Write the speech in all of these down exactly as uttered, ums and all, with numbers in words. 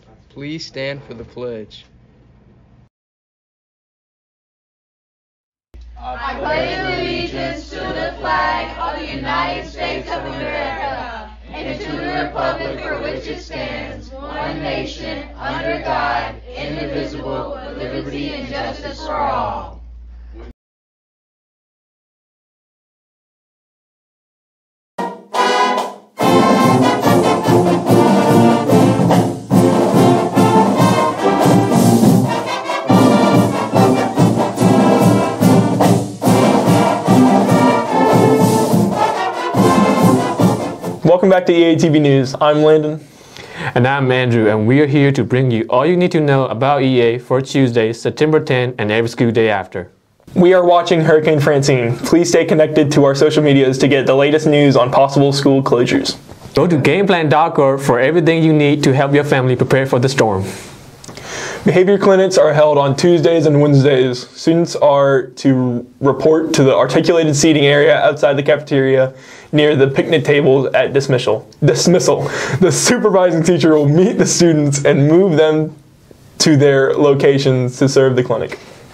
Please stand for the pledge. I pledge allegiance to the flag of the United States of America and to the republic for which it stands, one nation, under God, indivisible, with liberty and justice for all. Welcome back to E A T V News. I'm Landon. And I'm Andrew, and we are here to bring you all you need to know about E A for Tuesday, September tenth, and every school day after. We are watching Hurricane Francine. Please stay connected to our social medias to get the latest news on possible school closures. Go to gameplan dot org for everything you need to help your family prepare for the storm. Behavior clinics are held on Tuesdays and Wednesdays. Students are to report to the articulated seating area outside the cafeteria near the picnic tables at dismissal. Dismissal. The supervising teacher will meet the students and move them to their locations to serve the clinic.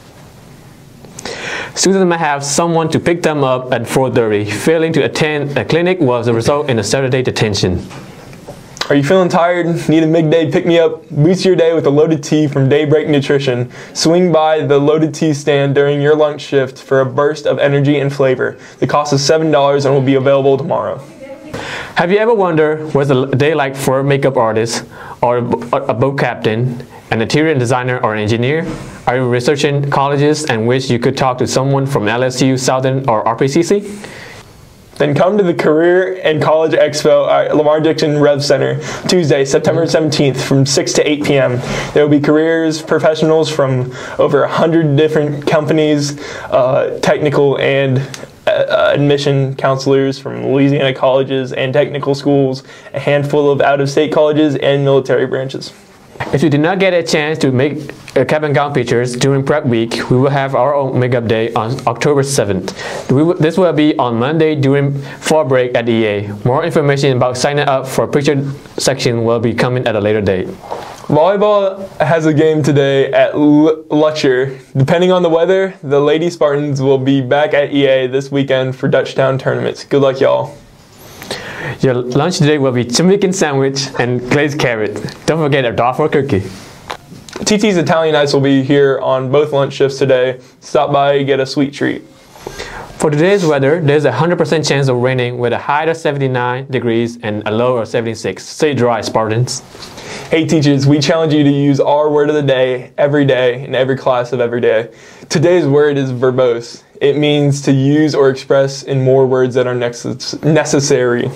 Students may have someone to pick them up at four thirty. Failing to attend a clinic was a result in a Saturday detention. Are you feeling tired? Need a midday pick-me-up? Boost your day with a loaded tea from Daybreak Nutrition. Swing by the loaded tea stand during your lunch shift for a burst of energy and flavor. The cost is seven dollars and will be available tomorrow. Have you ever wondered what's a day like for a makeup artist, or a boat captain, an interior designer, or an engineer? Are you researching colleges and wish you could talk to someone from L S U, Southern, or R P C C? Then come to the Career and College Expo at Lamar Dixon Rev Center, Tuesday, September seventeenth from six to eight p m There will be careers professionals from over one hundred different companies, uh, technical and uh, admission counselors from Louisiana colleges and technical schools, a handful of out-of-state colleges and military branches. If you did not get a chance to make uh, cap and gown pictures during prep week, we will have our own makeup day on October seventh. We will, this will be on Monday during fall break at E A. More information about signing up for picture section will be coming at a later date. Volleyball has a game today at Lutcher. Depending on the weather, the Lady Spartans will be back at E A this weekend for Dutchtown tournaments. Good luck, y'all. Your lunch today will be chicken sandwich and glazed carrot. Don't forget a Darfur cookie. T T's Italian Ice will be here on both lunch shifts today. Stop by and get a sweet treat. For today's weather, there's a one hundred percent chance of raining with a high of seventy-nine degrees and a low of seventy-six. Stay dry, Spartans. Hey teachers, we challenge you to use our word of the day every day in every class of every day. Today's word is verbose. It means to use or express in more words that are necessary.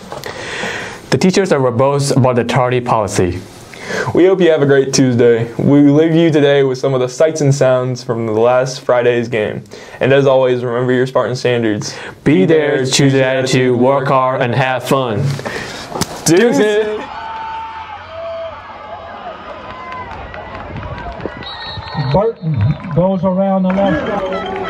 The teachers are verbose about the tardy policy. We hope you have a great Tuesday. We leave you today with some of the sights and sounds from the last Friday's game. And as always, remember your Spartan standards. Be there, choose the attitude, work hard, and have fun. Deuces! Burton goes around the left side.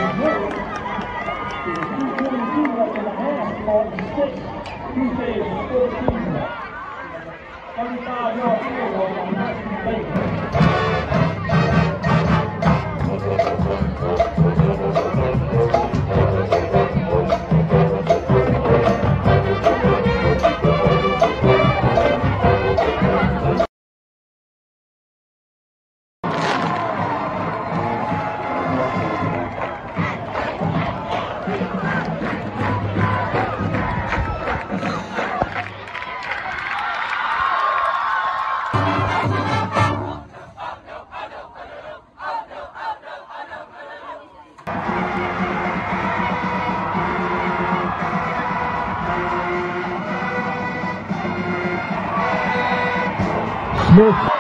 Smith